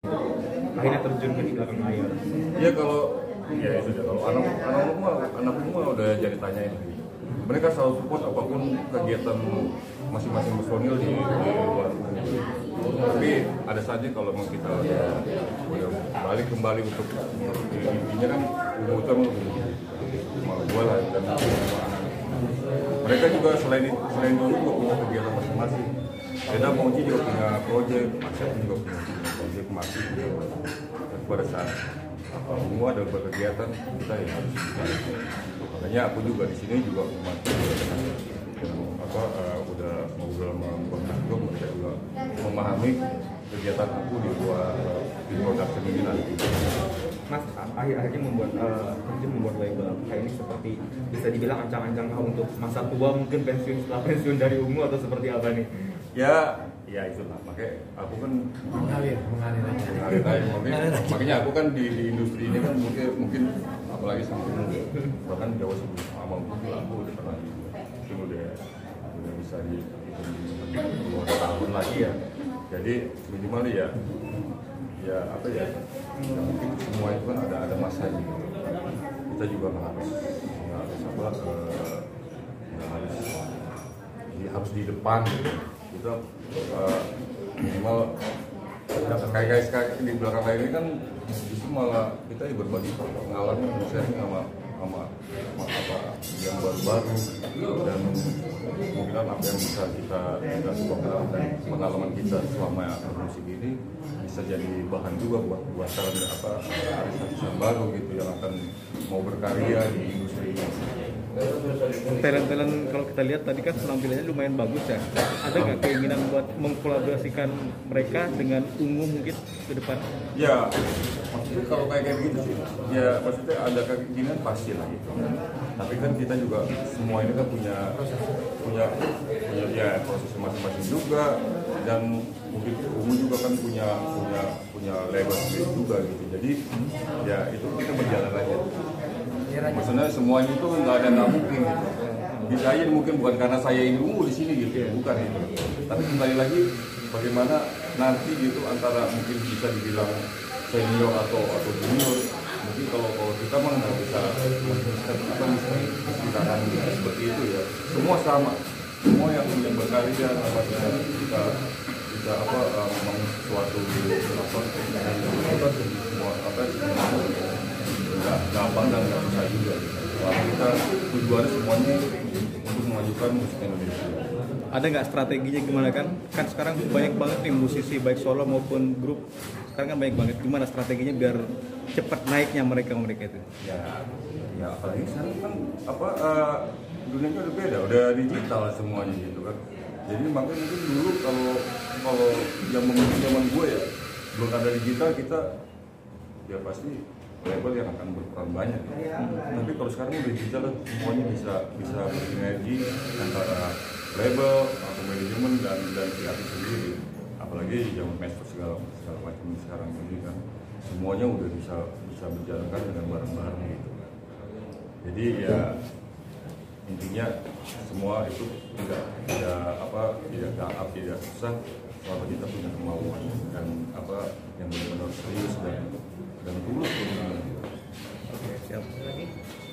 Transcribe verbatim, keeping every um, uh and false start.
akhirnya terjun ke di belakang layar. Iya kalau ya itu dia, kalau anak anak mah anak mah udah jadi tanyain. Mereka selalu support apapun kegiatan masing-masing personil di, di luar. Tapi ada saja kalau mau kita udah, udah balik kembali untuk intinya kan udah utama sama gue lah dan semua anak. Mereka juga selain selain itu juga punya kegiatan masing-masing. Beda Mauji juga punya proyek, Masyad juga punya proyek masih. Dan pada saat apa semua ada berkegiatan kita ya harus bisa. Makanya aku juga di sini juga membantu apa uh, udah udah membuat juga mereka juga memahami kegiatan aku di luar uh, di production ini nanti. Mas akhir-akhirnya membuat uh, membuat label kayak ini seperti bisa dibilang ancang-ancang untuk masa tua mungkin pensiun setelah pensiun dari Ungu atau seperti apa nih? Ya, ya itulah. Makanya aku kan mengalir, mengalir aja. Mengalir aja. Makanya, makanya aku kan di, di industri ini kan mungkin mungkin apalagi sama Ungu bahkan jauh sebelum sama Ungu aku udah pernah mungkin udah udah bisa di dua tahun lagi ya. Jadi minimal ya ya apa ya, ya mungkin semua itu kan ada ada masanya. Kita juga nggak harus nggak harus apa nggak harus di, harus di depan gitu. Kita uh, minimal kayak guys kayak di belakang lain ini kan justru malah kita ya berbagi pengalaman sharing sama sama sama apa yang baru-baru dan mungkin apa yang bisa kita kita suarakan dan pengalaman kita selama musik ini bisa jadi bahan juga buat buat talent apa artis yang baru gitu yang akan mau berkarya di industri ini. Talent-talent kalau kita lihat tadi kan penampilannya lumayan bagus ya. Ada nggak keinginan buat mengkolaborasikan mereka dengan Ungu mungkin ke depan? Ya, maksudnya kalau kayak kayak gitu sih, ya maksudnya ada keinginan pasti lah gitu. Tapi kan kita juga semua ini kan punya punya punya ya proses masing-masing juga dan mungkin Ungu juga kan punya punya punya label sendiri juga gitu. Jadi ya itu kita berjalan aja. Maksudnya semuanya itu nggak ada nggak mungkin gitu. Bisa aja mungkin bukan karena saya ini Ungu di sini gitu, bukan itu. Tapi kembali lagi bagaimana nanti gitu antara mungkin bisa dibilang senior atau atau junior. Mungkin kalau kalau kita mah nggak bisa kita mesti sekarang seperti itu ya. Semua sama, semua yang yang berkarya namanya kita kita apa membangun sesuatu apa semua apa nggak gampang dan nggak susah juga. Kalau kita tujuannya semuanya untuk memajukan musik Indonesia. Ada nggak strateginya gimana kan? Kan sekarang banyak banget nih musisi baik solo maupun grup. Sekarang kan banyak banget. Gimana strateginya biar cepat naiknya mereka mereka itu? Ya, ya apalagi sekarang kan apa uh, dunianya udah beda, udah digital semuanya gitu kan. Jadi makanya mungkin dulu kalau kalau yang mungkin zaman gue ya belum ada digital kita ya pasti label yang akan berperan banyak. Hmm. Tapi kalau sekarang udah digital semuanya bisa bisa bersinergi antara label atau manajemen dan dan si artis sendiri. Apalagi zaman medsos segala segala macam sekarang ini kan semuanya udah bisa bisa berjalankan dengan bareng-bareng gitu. Jadi ya intinya semua itu tidak tidak apa tidak gampang tidak susah kalau kita punya kemauan dan apa yang benar-benar serius dan dan tulus. Oke, siap.